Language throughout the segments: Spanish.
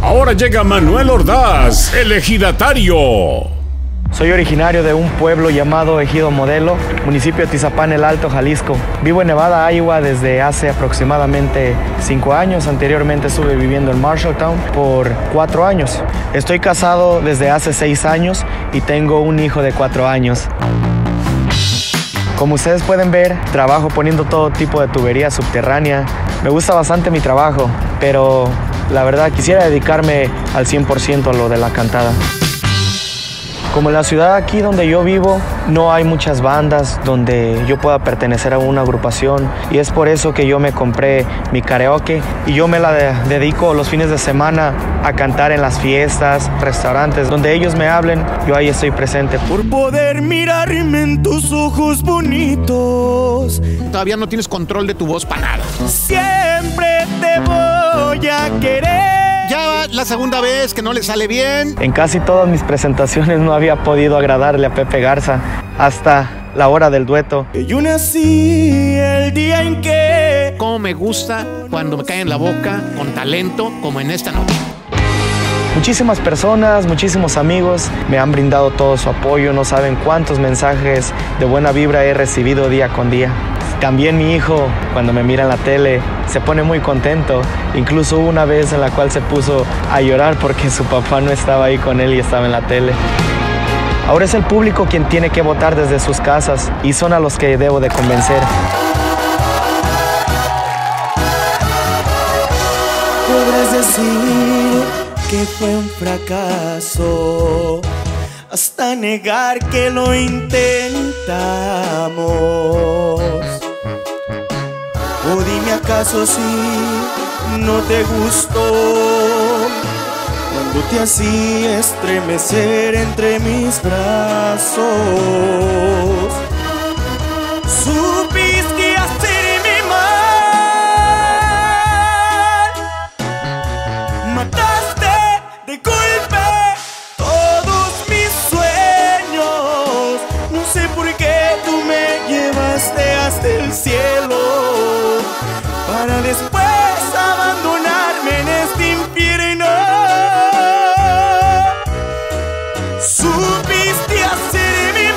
Ahora llega Manuel Ordaz, el ejidatario. Soy originario de un pueblo llamado Ejido Modelo, municipio de Tizapán, el Alto, Jalisco. Vivo en Nevada, Iowa desde hace aproximadamente 5 años. Anteriormente estuve viviendo en Marshalltown por 4 años. Estoy casado desde hace 6 años y tengo un hijo de 4 años. Como ustedes pueden ver, trabajo poniendo todo tipo de tubería subterránea. Me gusta bastante mi trabajo, pero la verdad quisiera dedicarme al 100% a lo de la cantada. Como en la ciudad aquí donde yo vivo, no hay muchas bandas donde yo pueda pertenecer a una agrupación y es por eso que yo me compré mi karaoke y yo me la dedico los fines de semana a cantar en las fiestas, restaurantes, donde ellos me hablen, yo ahí estoy presente. Por poder mirarme en tus ojos bonitos. Todavía no tienes control de tu voz para nada. Siempre te voy a querer. Ya la segunda vez que no le sale bien. En casi todas mis presentaciones no había podido agradarle a Pepe Garza hasta la hora del dueto. Yo nací el día en que... Cómo me gusta cuando me cae en la boca con talento como en esta noche. Muchísimas personas, muchísimos amigos me han brindado todo su apoyo. No saben cuántos mensajes de buena vibra he recibido día con día. También mi hijo, cuando me mira en la tele, se pone muy contento. Incluso hubo una vez en la cual se puso a llorar porque su papá no estaba ahí con él y estaba en la tele. Ahora es el público quien tiene que votar desde sus casas y son a los que debo de convencer. Podrás decir que fue un fracaso hasta negar que lo intentamos. O dime acaso si no te gustó cuando te hacía estremecer entre mis brazos. Supiste hacerme mal, mataste de golpe todos mis sueños. No sé por qué tú me llevaste hasta el cielo para después abandonarme en este infierno. Supiste hacerme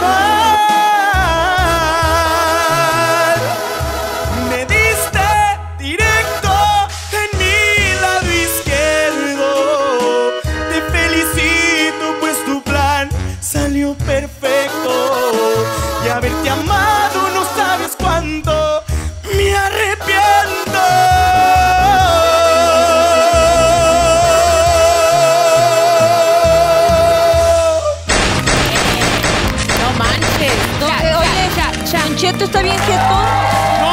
mal, me diste directo en mi lado izquierdo. Te felicito pues tu plan salió perfecto y haberte amado no sabes cuánto me arrepiento. No manches. Don Cheto, ¿está bien jetón? No,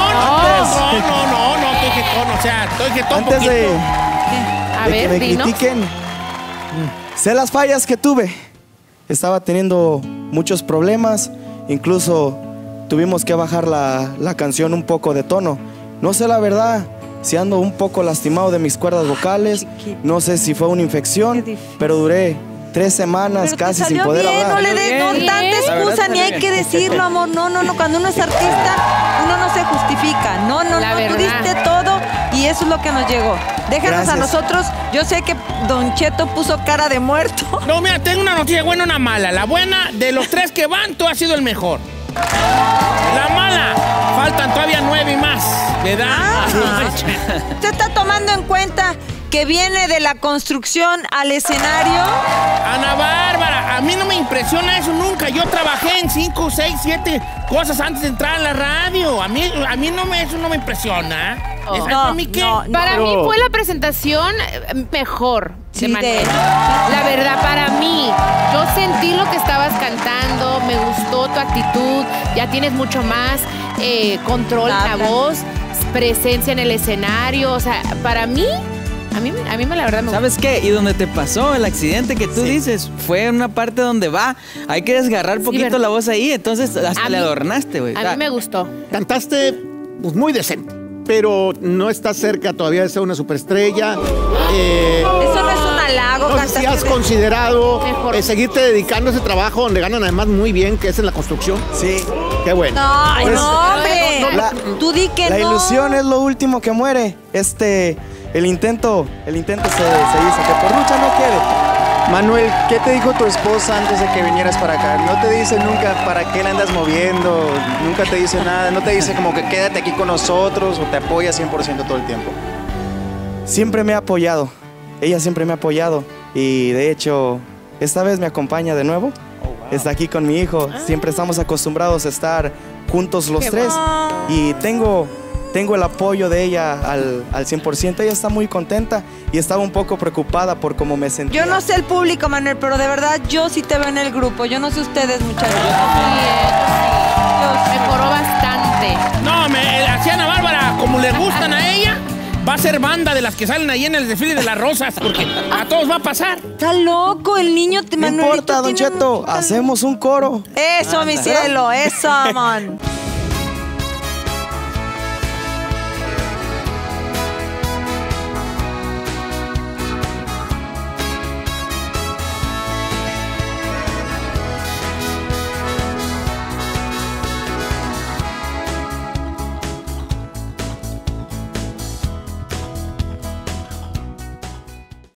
estoy jetón, o sea, estoy jetón Antes poquito. A de ver, que me dinos. critiquen, sé las fallas que tuve. Estaba teniendo muchos problemas, incluso tuvimos que bajar la canción un poco de tono. No sé la verdad si ando un poco lastimado de mis cuerdas vocales, no sé si fue una infección, pero duré 3 semanas Pero casi te sin salió poder bien, hablar. no le des tanta excusa, ni hay que decirlo, amor. No, cuando uno es artista, uno no se justifica. No, La tú verdad. diste todo y eso es lo que nos llegó. Déjanos Gracias. a nosotros. Yo sé que Don Cheto puso cara de muerto. No, mira, tengo una noticia buena y una mala. La buena, de los 3 que van, tú has sido el mejor. La mala, faltan todavía 9 y más, ¿verdad? ¿Usted está tomando en cuenta que viene de la construcción al escenario? Ana Bárbara, a mí no me impresiona eso nunca. Yo trabajé en 5, 6, 7 cosas antes de entrar a la radio. A mí eso no me impresiona. ¿Eso a mí qué? Para mí fue la presentación mejor de Manuel. La verdad, para mí, yo sentí lo que estabas cantando, me gustó tu actitud, ya tienes mucho más control en la voz, presencia en el escenario, o sea, para mí, a mí la verdad me gustó. ¿Sabes qué? Y donde te pasó el accidente que tú dices, fue una parte donde hay que desgarrar poquito ¿verdad? la voz ahí, entonces hasta le adornaste, güey. A mí me gustó. Cantaste pues, muy decente, pero no estás cerca todavía de ser una superestrella. Eso no es un halago, No sé si has considerado seguirte dedicando a ese trabajo donde ganan además muy bien, que es en la construcción. Sí. Qué bueno. No, Pues, no, hombre. la- Tú di que La no. ilusión es lo último que muere. el intento se hizo, que por lucha no quede. Manuel, ¿qué te dijo tu esposa antes de que vinieras para acá? ¿No te dice nunca para qué la andas moviendo? ¿Nunca te dice nada? ¿No te dice como que quédate aquí con nosotros o te apoya 100% todo el tiempo? Siempre me ha apoyado, ella siempre me ha apoyado y de hecho esta vez me acompaña de nuevo. Está aquí con mi hijo, siempre estamos acostumbrados a estar juntos los tres y tengo el apoyo de ella al 100%. Ella está muy contenta y estaba un poco preocupada por cómo me sentía. Yo no sé el público, Manuel, pero de verdad yo sí te veo en el grupo. Yo no sé ustedes, muchachos. Mejoró bastante. No, así Ana Bárbara, como le gustan a ella, va a ser banda de las que salen ahí en el desfile de las rosas, porque a todos va a pasar. Está loco el niño, No importa, Don Cheto, hacemos un coro. Eso, mi cielo, eso, man.